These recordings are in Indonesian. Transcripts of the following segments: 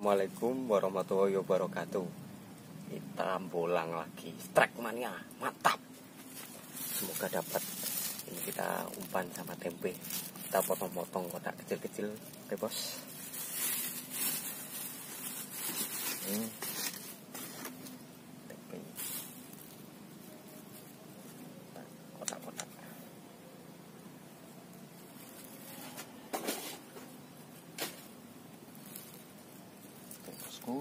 Assalamualaikum warahmatullahi wabarakatuh. Kita bolang lagi strike mania, mantap. Semoga dapat. Ini kita umpan sama tempe. Kita potong-potong kotak kecil-kecil, oke bos. Tempe kotak-kotak. Bosku,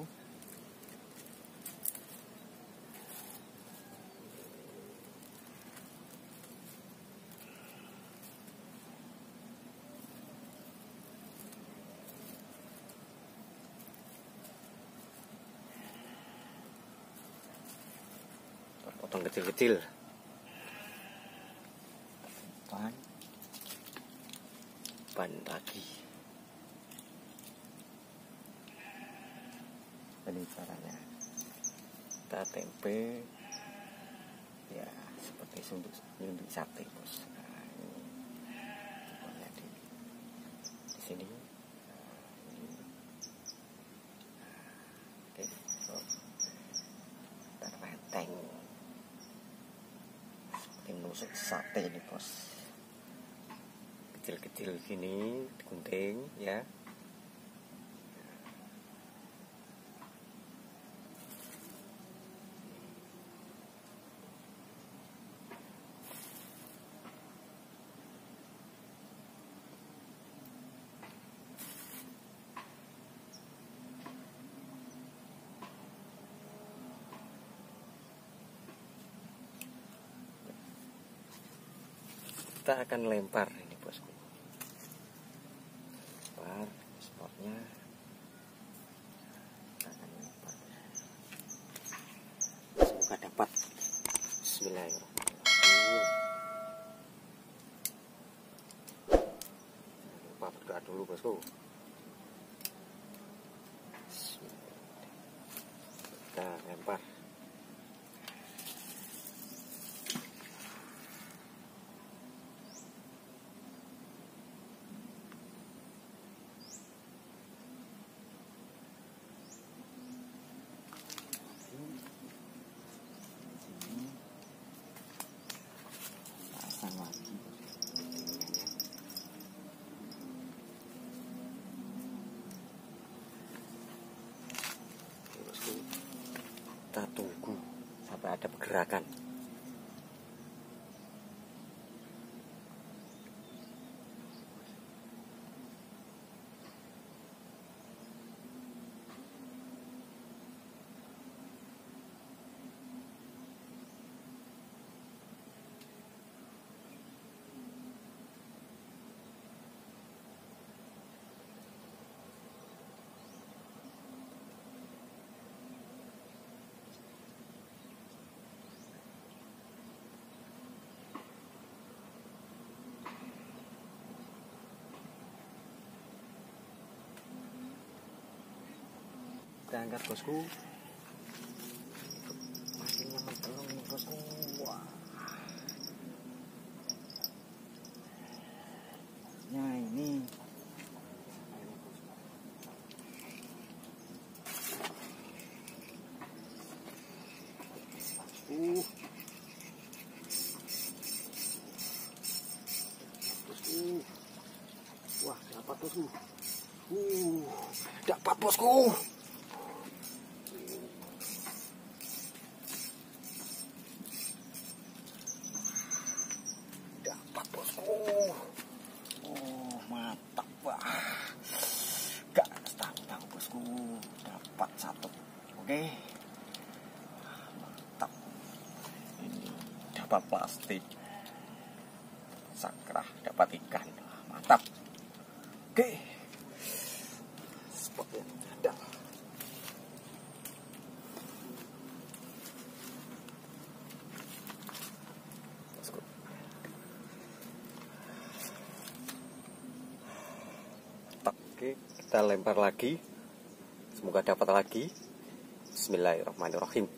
potong kecil-kecil. Ban lagi. Ini caranya. Kita tempe ya seperti nyunduk sate bos. Nah, ini contohnya di sini. Oke, terenteng seperti menusuk sate ini bos. Kecil-kecil gini, gunting ya. Kita akan lempar ini bosku. Lempar spotnya. Kita akan lempar. Semoga dapat. Bismillahirrahmanirrahim. Lupa berdoa dulu bosku. Kita lempar. Lagi kita tunggu sampai ada pergerakan. Kita angkat bosku. Makin nyaman telung nih bosku. Wah. Nah ini. Bosku. Wah, dapat bosku. Dapat bosku. Dapat bosku. Oh, mantap wah. Gak tahu bosku. Dapat satu. Oke. Mantap. Ini dapat plastik. Sakrah dapat ikan. Mantap. Oke. Spot yang ada. Oke, kita lempar lagi. Semoga dapat lagi. Bismillahirrahmanirrahim.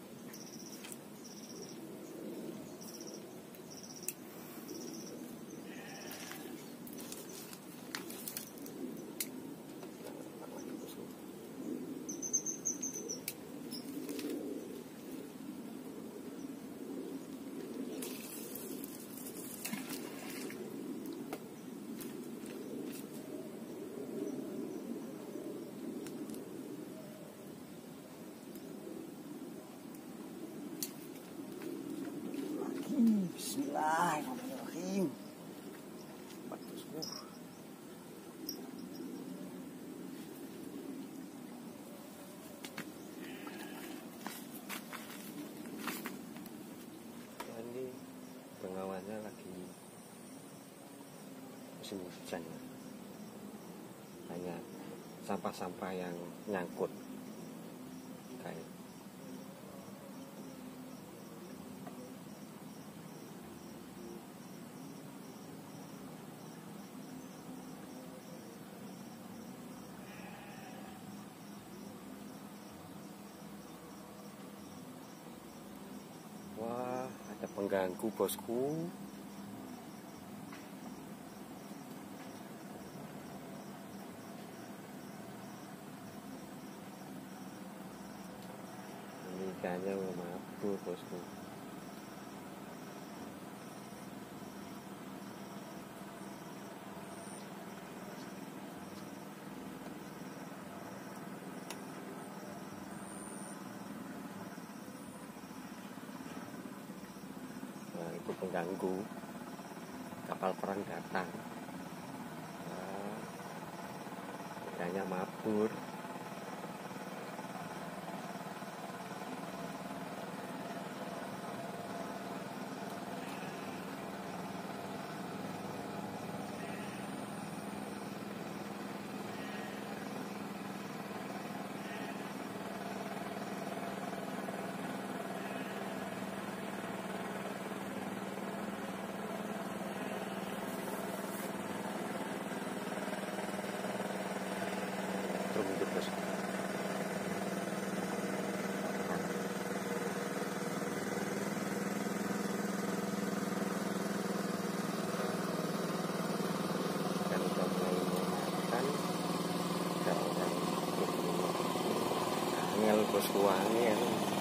musim hujan, hanya sampah-sampah yang nyangkut kayak. Wah, ada pengganggu bosku. Ini ikannya mabur bosku. Nah, itu pengganggu. Kapal perang datang. Nah, ikannya mabur. Hidup bos. Dan udah mulai makan, ada orang angel bosku, angel.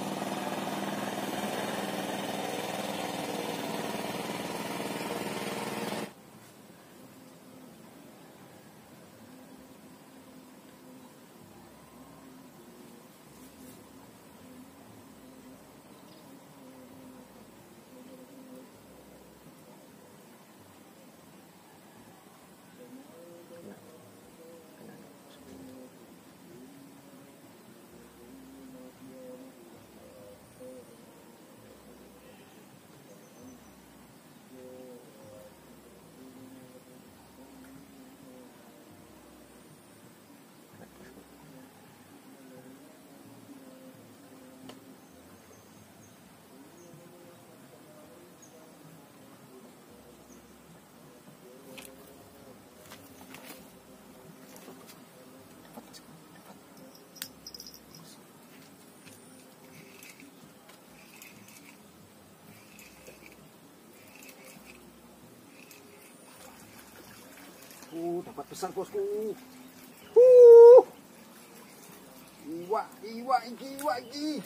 Dapat besar bosku. Iwak iki.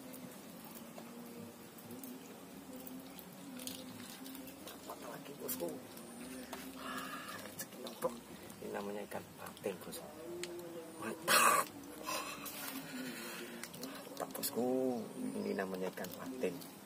Dapat lagi bosku. Ini namanya ikan patin bosku. Mantap. Mantap bosku. Ini namanya ikan patin.